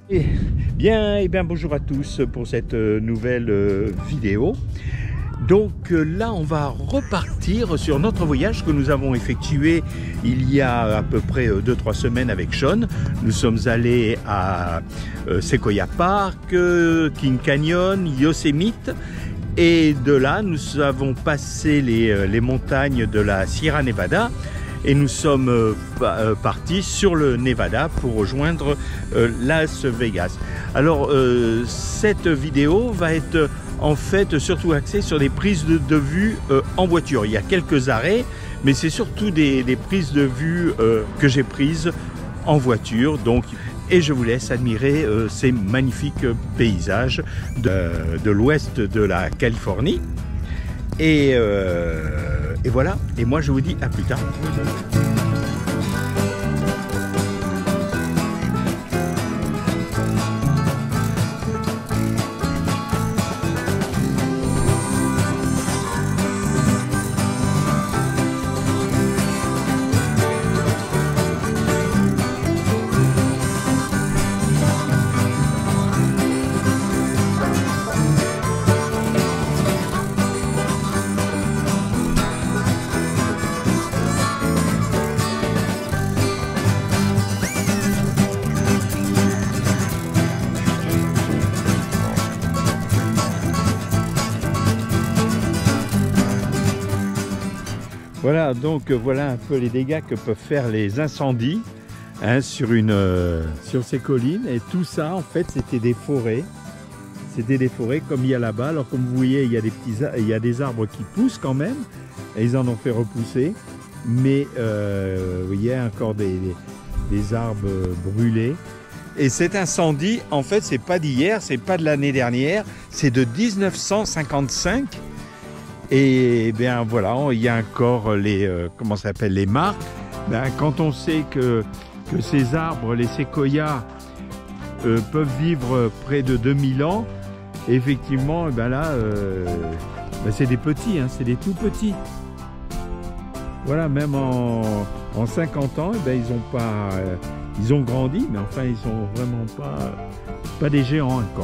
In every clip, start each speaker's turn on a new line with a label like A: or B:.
A: Eh bien, bonjour à tous pour cette nouvelle vidéo. Donc là, on va repartir sur notre voyage que nous avons effectué il y a à peu près 2-3 semaines avec Sean. Nous sommes allés à Sequoia Park, King Canyon, Yosemite. Et de là, nous avons passé les montagnes de la Sierra Nevada. Et nous sommes partis sur le Nevada pour rejoindre Las Vegas. Alors cette vidéo va être en fait surtout axée sur des prises de vue en voiture. Il y a quelques arrêts, mais c'est surtout des prises de vue que j'ai prises en voiture. Donc, et je vous laisse admirer ces magnifiques paysages de l'ouest de la Californie. Et voilà, et moi je vous dis à plus tard. Voilà, donc voilà un peu les dégâts que peuvent faire les incendies hein, sur ces collines. Et tout ça, en fait, c'était des forêts. C'était des forêts comme il y a là-bas. Alors comme vous voyez, il y a des arbres qui poussent quand même. Et ils en ont fait repousser. Mais vous voyez encore des arbres brûlés. Et cet incendie, en fait, c'est pas d'hier, c'est pas de l'année dernière. C'est de 1955. Et bien voilà, il y a encore comment ça s'appelle, les marques. Ben, quand on sait que ces arbres, les séquoias, peuvent vivre près de 2000 ans, effectivement, ben là, ben c'est des petits, hein, c'est des tout petits. Voilà, même en 50 ans, ben, ils ont grandi, mais enfin, ils sont vraiment pas des géants encore.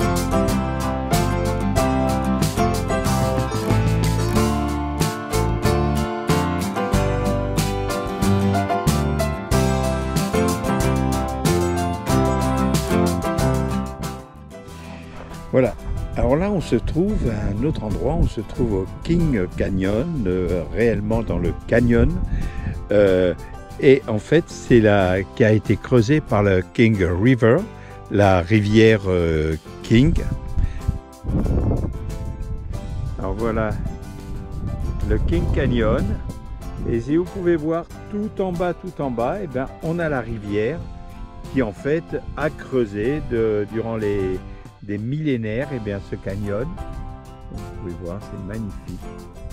A: Voilà, alors là on se trouve à un autre endroit, on se trouve au King Canyon, réellement dans le canyon, et en fait c'est là qui a été creusé par le King River, la rivière King. Alors voilà le King Canyon, et si vous pouvez voir tout en bas, et ben on a la rivière qui en fait a creusé durant des millénaires, et bien ce canyon, vous pouvez voir, c'est magnifique.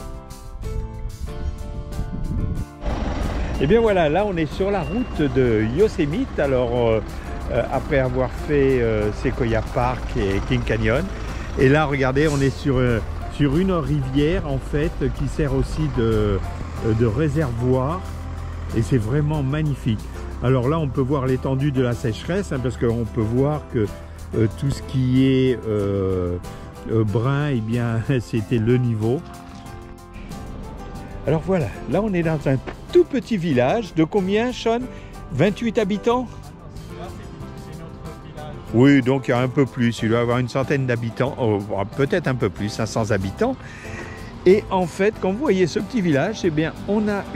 A: Et bien voilà, là on est sur la route de Yosemite, alors après avoir fait Sequoia Park et King Canyon, et là regardez, on est sur une rivière en fait qui sert aussi de réservoir, et c'est vraiment magnifique. Alors là on peut voir l'étendue de la sécheresse, hein, parce qu'on peut voir que tout ce qui est brun, eh bien c'était le niveau. Alors voilà, là on est dans un tout petit village de combien, Sean? 28 habitants?
B: C'est notre village.
A: Oui, donc il y a un peu plus, il doit y avoir une centaine d'habitants, peut-être un peu plus, 500 habitants. Et en fait, quand vous voyez ce petit village, eh bien on a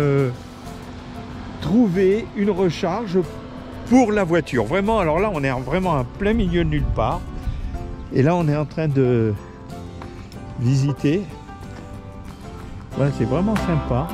A: trouvé une recharge pour la voiture, vraiment. Alors là on est vraiment en plein milieu de nulle part, et là on est en train de visiter. Voilà, c'est vraiment sympa.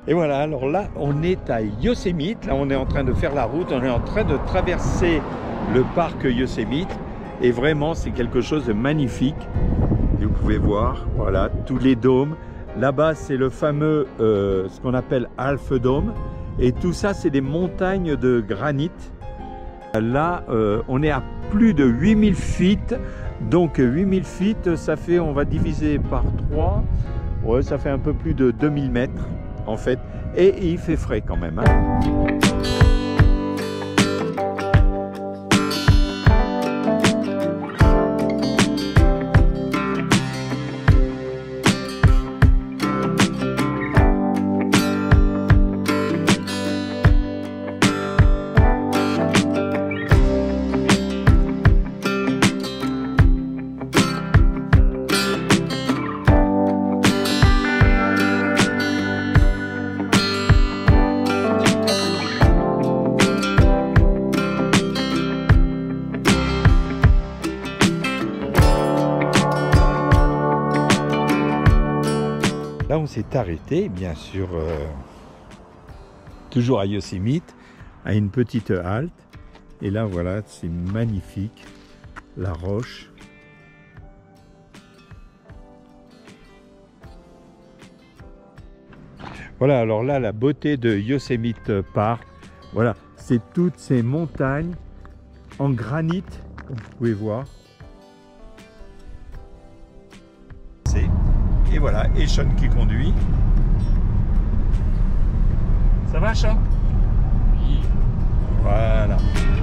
A: Et voilà, alors là, on est à Yosemite. Là, on est en train de faire la route. On est en train de traverser le parc Yosemite. Et vraiment, c'est quelque chose de magnifique. Et vous pouvez voir, voilà, tous les dômes. Là-bas, c'est le fameux, ce qu'on appelle Half Dome. Et tout ça, c'est des montagnes de granit. Là, on est à plus de 8000 feet. Donc, 8000 feet, ça fait, on va diviser par 3. Ouais, ça fait un peu plus de 2000 mètres. En fait, et il fait frais quand même, hein. Là, on s'est arrêté, bien sûr, toujours à Yosemite, à une petite halte. Et là, voilà, c'est magnifique, la roche. Voilà, alors là, la beauté de Yosemite Park, voilà, c'est toutes ces montagnes en granit, comme vous pouvez voir. Et voilà, et Sean qui conduit. Ça va, Sean? Oui. Voilà.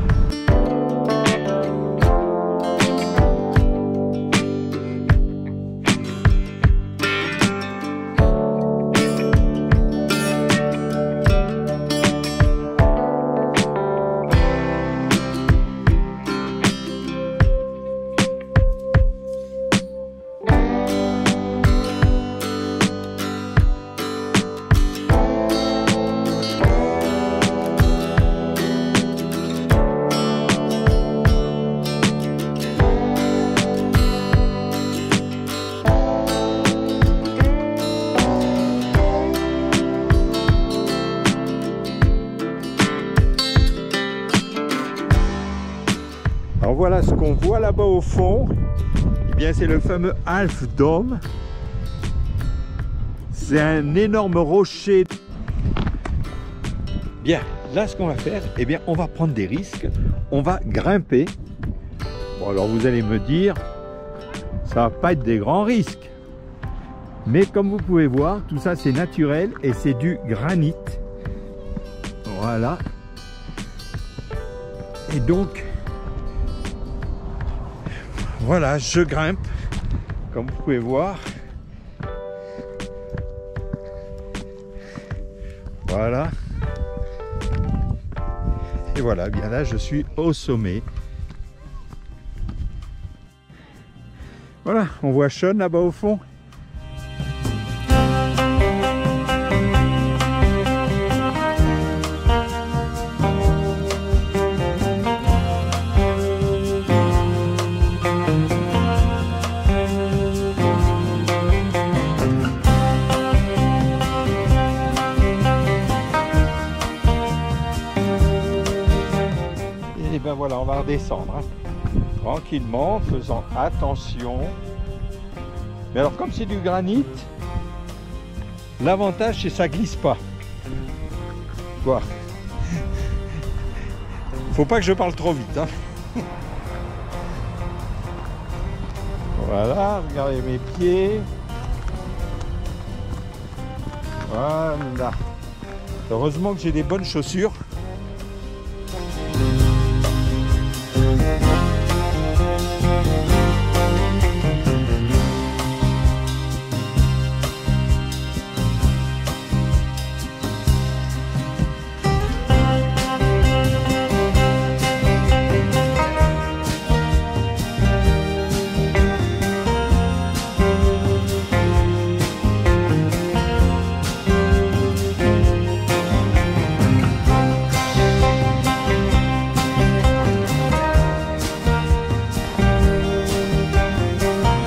A: Alors voilà ce qu'on voit là-bas au fond. Eh bien, c'est le fameux Half Dome. C'est un énorme rocher. Bien, là ce qu'on va faire, eh bien, on va prendre des risques. On va grimper. Bon, alors vous allez me dire, ça va pas être des grands risques. Mais comme vous pouvez voir, tout ça c'est naturel et c'est du granit. Voilà. Et donc, voilà, je grimpe, comme vous pouvez voir. Voilà. Et voilà, bien là, je suis au sommet. Voilà, on voit Sean là-bas au fond. Et ben voilà, on va redescendre, hein, tranquillement, faisant attention. Mais alors comme c'est du granit, l'avantage c'est que ça glisse pas. Quoi. Faut pas que je parle trop vite, hein. Voilà, regardez mes pieds. Voilà. Heureusement que j'ai des bonnes chaussures.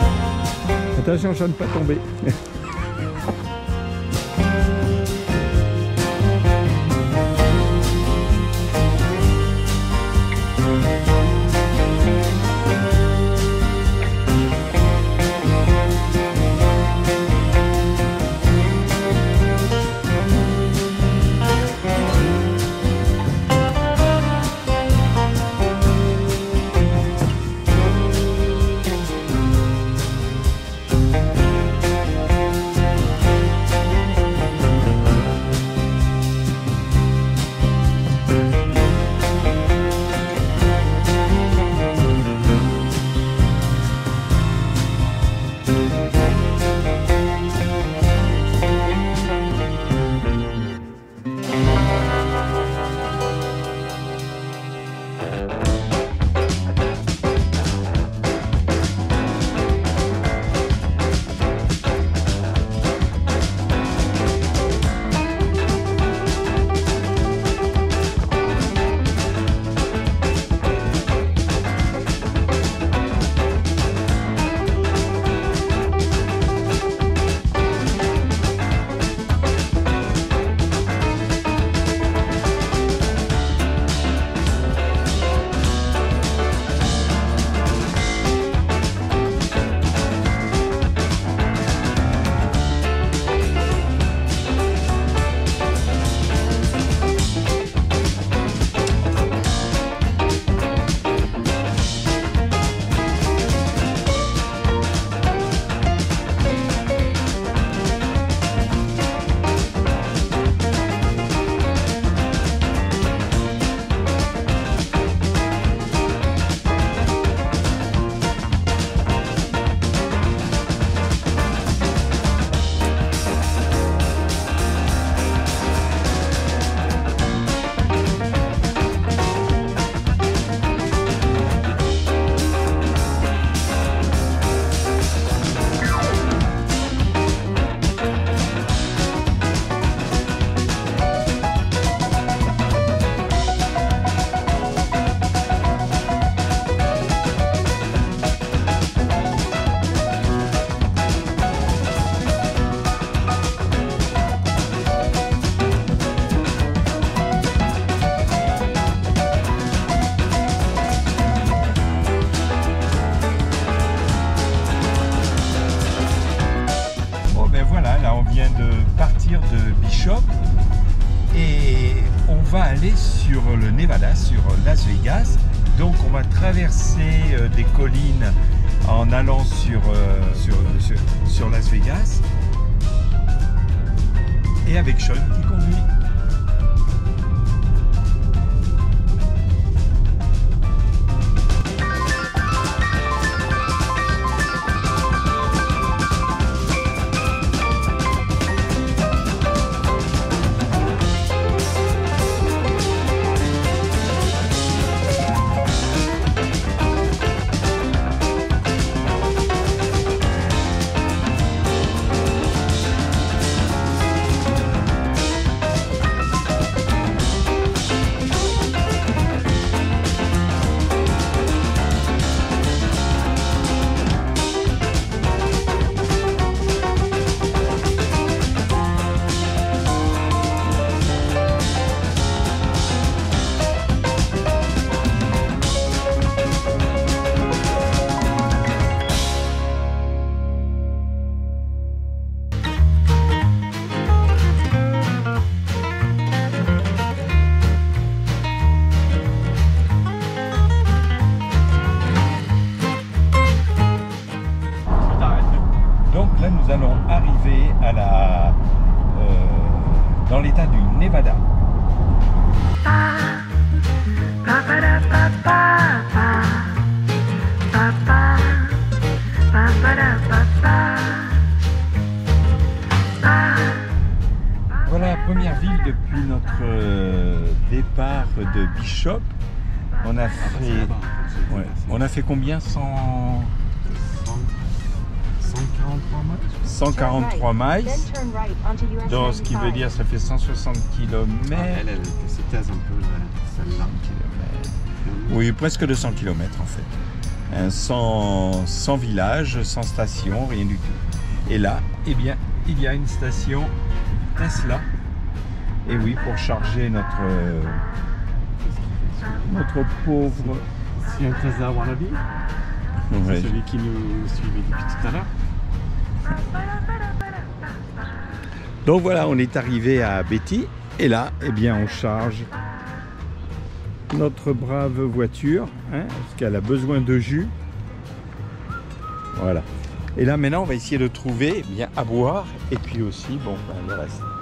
A: Attention, je ne pas tomber. on vient de partir de Bishop et on va aller sur le Nevada, sur Las Vegas. Donc on va traverser des collines en allant sur Las Vegas. Et avec Sean qui conduit. Nous allons arriver à dans l'état du Nevada. Voilà la première ville depuis notre départ de Bishop. On a fait, on a fait combien? 143 miles, donc ce qui veut dire ça fait 160 km.
C: Elle se taise un peu celle-là.
A: Oui, presque 200 km en fait. Sans village, sans station, rien du tout. Et là, eh bien, il y a une station Tesla. Et oui, pour charger notre pauvre...
C: C'est un Tesla wannabe.
A: Ouais.
C: C'est celui qui nous suivait depuis tout à l'heure.
A: Donc voilà, on est arrivé à Betty et là, eh bien, on charge notre brave voiture, hein, parce qu'elle a besoin de jus. Voilà. Et là, maintenant, on va essayer de trouver, eh bien, à boire et puis aussi, bon, ben, le reste.